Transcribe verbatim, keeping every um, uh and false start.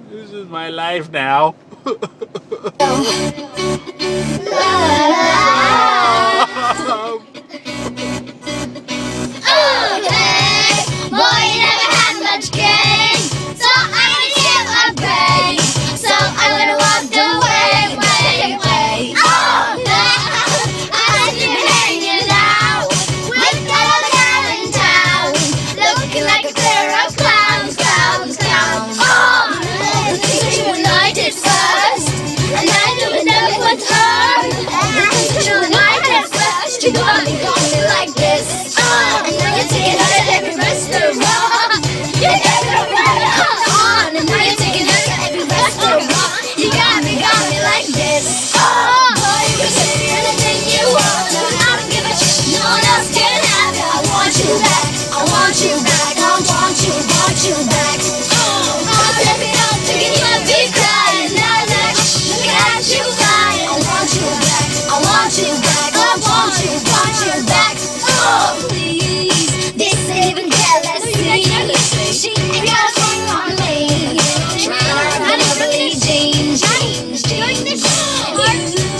This is my life now. You got me, got me like this. Uh, and now you're taking us to every restaurant. You got me on, and now you're taking us to every restaurant. You got me, got me like this. Uh, boy, you can say anything you want. I don't give a shit. No one else can have it. I want you back. I want you back. I want you, want you back. Uh, let me know, thinking you might be crying. Now that looking at you lying. I want you back. I want you back. I want you, want you back. Oh, please. This ain't even jealousy. She ain't got a thing on me. I never really change, change, change.